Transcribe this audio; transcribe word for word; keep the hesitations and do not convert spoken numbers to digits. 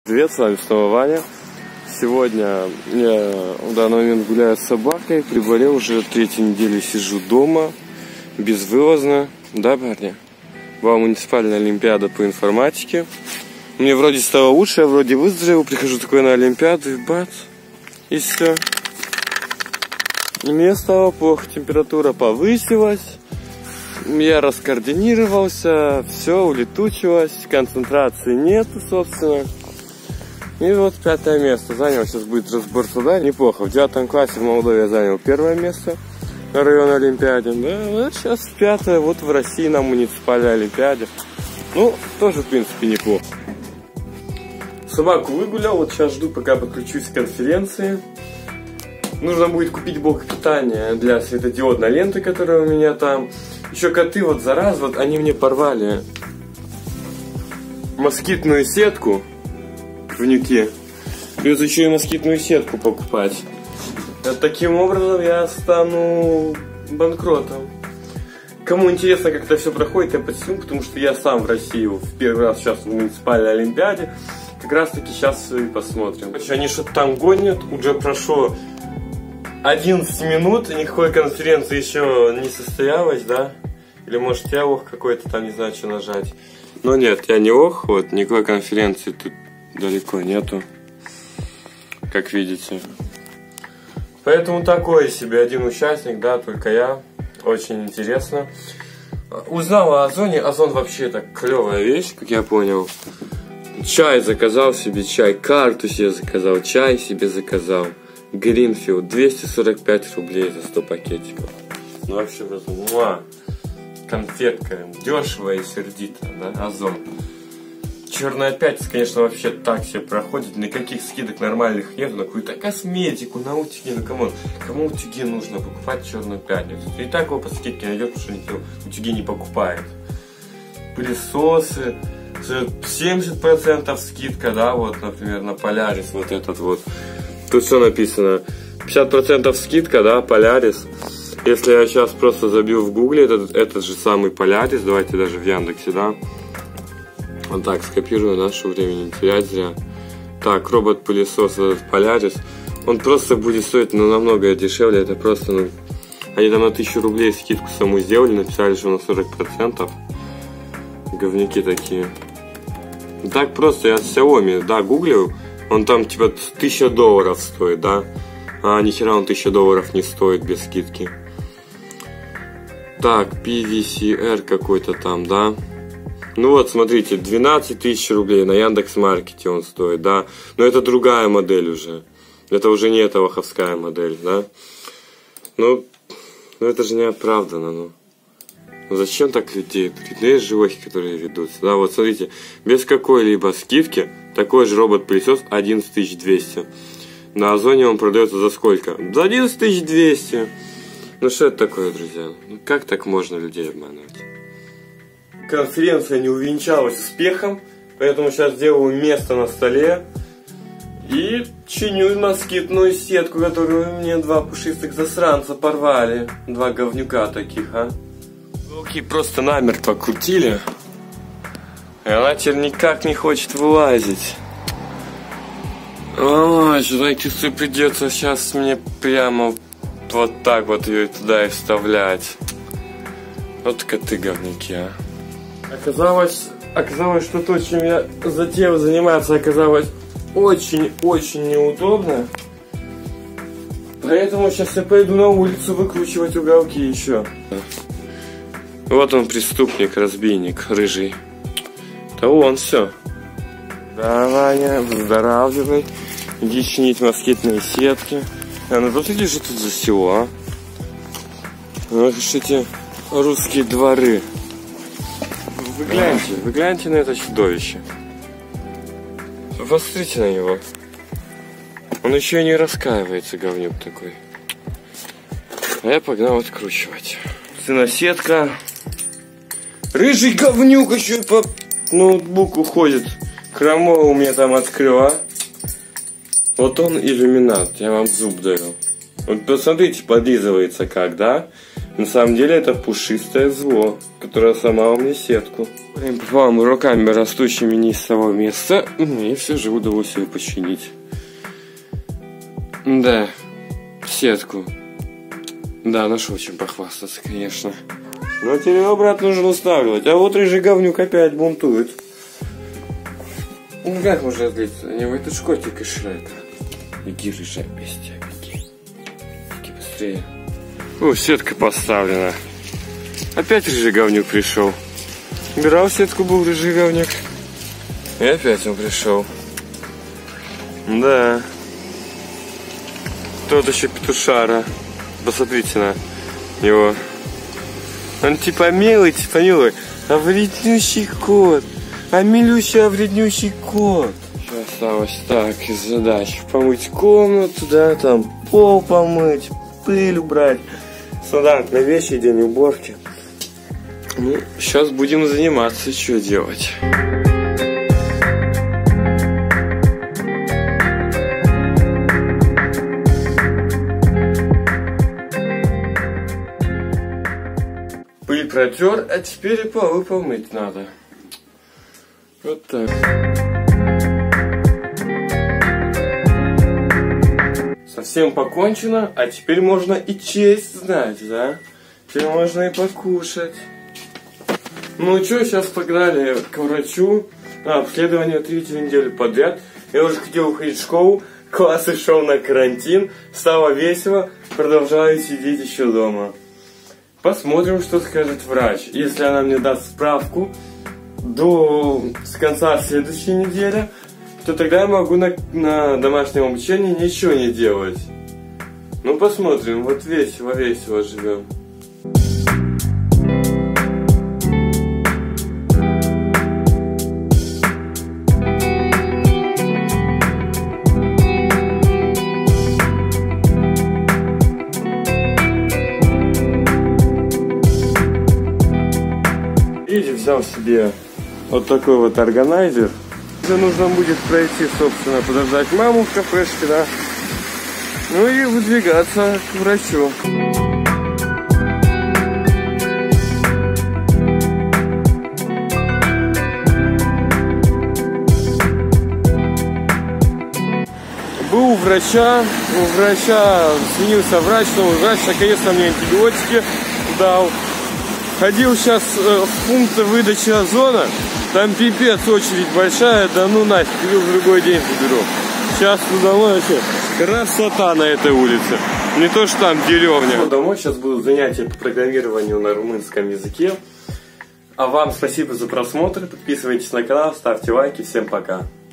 Привет, с вами снова Ваня. Сегодня я в данный момент гуляю с собакой. Приболел, уже третью неделю сижу дома, безвылазно. Да, парни? Была муниципальная олимпиада по информатике. Мне вроде стало лучше, я вроде выздоровел. Прихожу такой на олимпиаду и бац, и все. И мне стало плохо, температура повысилась. Я раскоординировался, все улетучилось, концентрации нету, собственно. И вот пятое место занял, сейчас будет разбор туда, неплохо. В девятом классе в Молдове я занял первое место на районной олимпиаде. Да, вот сейчас пятое, вот в России на муниципальной олимпиаде. Ну, тоже, в принципе, неплохо. Собаку выгулял, вот сейчас жду, пока подключусь к конференции. Нужно будет купить блок питания для светодиодной ленты, которая у меня там. Еще коты, вот зараз, вот они мне порвали москитную сетку. В Нюке. Придется еще и москитную сетку покупать. Вот таким образом я стану банкротом. Кому интересно, как это все проходит, я подсниму, потому что я сам в России в первый раз сейчас в муниципальной олимпиаде. Как раз таки сейчас и посмотрим. Они что-то там гонят, уже прошло одиннадцать минут, никакой конференции еще не состоялась, да? Или может я ох какой-то там, не знаю, что нажать. Но нет, я не ох, вот никакой конференции тут далеко нету, как видите. Поэтому такой себе один участник, да, только я. Очень интересно. Узнал о Озоне. Озон вообще так клевая вещь, как я понял. Чай заказал себе, чай, карту себе заказал, чай себе заказал. Гринфилд, двести сорок пять рублей за сто пакетиков. Ну вообще просто, муа, конфетка, дешево и сердито, да, Озон. Черная пятница, конечно, вообще так себе проходит. Никаких скидок нормальных нет. На какую-то косметику, на утюги. Ну, кому, кому утюги нужно покупать черную пятницу? И так его по скидке найдет, потому что никто утюги не покупает. Пылесосы. семьдесят процентов скидка, да, вот, например, на Polaris вот этот вот. Тут что написано? пятьдесят процентов скидка, да, Polaris. Если я сейчас просто забью в гугле этот, этот же самый Polaris, давайте даже в Яндексе, да. Вот так, скопирую, нашу времени не терять зря. Так, робот-пылесос Polaris. Он просто будет стоить, ну, намного дешевле. Это просто, ну... Они там на тысячу рублей скидку саму сделали, написали, что на сорок процентов. Говнюки такие. Так просто, я с Xiaomi, да, гуглил. Он там, типа, тысяча долларов стоит, да. А нихера он тысяча долларов не стоит без скидки. Так, пи ви си ар какой-то там, да. Ну вот, смотрите, двенадцать тысяч рублей на Яндекс.Маркете он стоит, да. Но это другая модель уже. Это уже не эта ваховская модель, да. Ну, ну это же неоправданно, ну. Ну зачем так людей? Есть животные, которые ведутся, да. Вот смотрите, без какой-либо скидки такой же робот-пылесос одиннадцать тысяч двести. На Озоне он продается за сколько? За одиннадцать тысяч двести. Ну что это такое, друзья? Ну как так можно людей обманывать? Конференция не увенчалась успехом, поэтому сейчас делаю место на столе и чиню москитную сетку, которую мне два пушистых засранца порвали. Два говнюка таких, а. Волки просто намертво крутили, и она теперь никак не хочет вылазить. Ой, что-то чувствую, придется сейчас мне прямо вот так вот ее туда и вставлять. Вот коты говнюки, а. Оказалось, оказалось, что то, чем я затеял заниматься, оказалось очень-очень неудобно. Поэтому сейчас я пойду на улицу выкручивать уголки еще. Вот он, преступник, разбийник, рыжий. Да он, все. Да, Ваня, выздоравливай. Иди чинить москитные сетки. А ну посмотри, что тут за село, а? Вот эти русские дворы. Вы гляньте, вы гляньте на это чудовище. Посмотрите на него. Он еще и не раскаивается, говнюк такой. А я погнал откручивать. Сыносетка. Рыжий говнюк еще по ноутбуку ходит. Хромого у меня там открыл, а? Вот он иллюминат, я вам зуб даю. Вот посмотрите, подлизывается как, да? На самом деле это пушистое зло, которое сломало мне сетку. Вам руками растущими не с того места, и все же удалось ее починить. Да, сетку. Да, нашел чем похвастаться, конечно. Но теперь обратно нужно устанавливать. А вот рыжий говнюк опять бунтует. Ну как можно злиться на него? Это ж котик из Шрека. Беги, рыжая бестия, беги. Беги быстрее. О, сетка поставлена. Опять рыжий говнюк пришел. Убирал сетку, был рыжий говнюк. И опять он пришел. Да. Тот еще петушара. Посмотрите на него. Он типа милый, типа милый. А вреднющий кот. А милющий, а вреднющий кот. Еще осталось так из задач. Помыть комнату, да, там пол помыть, пыль убрать. Стандартные вещи, день уборки. Ну, сейчас будем заниматься, что делать. Пыль протер, а теперь и полы помыть надо. Вот так. Совсем покончено, а теперь можно и честь знать, да? Теперь можно и покушать. Ну что, сейчас погнали к врачу. А, обследование третью неделю подряд. Я уже хотел уходить в школу. Класс шел на карантин. Стало весело. Продолжаю сидеть еще дома. Посмотрим, что скажет врач. Если она мне даст справку до с конца следующей недели, то тогда я могу на, на домашнем обучении ничего не делать. Ну посмотрим. Вот весело-весело живем. И взял себе вот такой вот органайзер. Где нужно будет пройти, собственно, подождать маму в кафешке, да. Ну и выдвигаться к врачу. Был у врача, у врача сменился врач, но врач наконец-то мне антибиотики дал. Ходил сейчас э, в пункт выдачи озона, там пипец, очередь большая, да ну нафиг, иду в другой день заберу. Сейчас домой вообще красота на этой улице, не то что там деревня. Домой сейчас будут занятия по программированию на румынском языке. А вам спасибо за просмотр, подписывайтесь на канал, ставьте лайки, всем пока.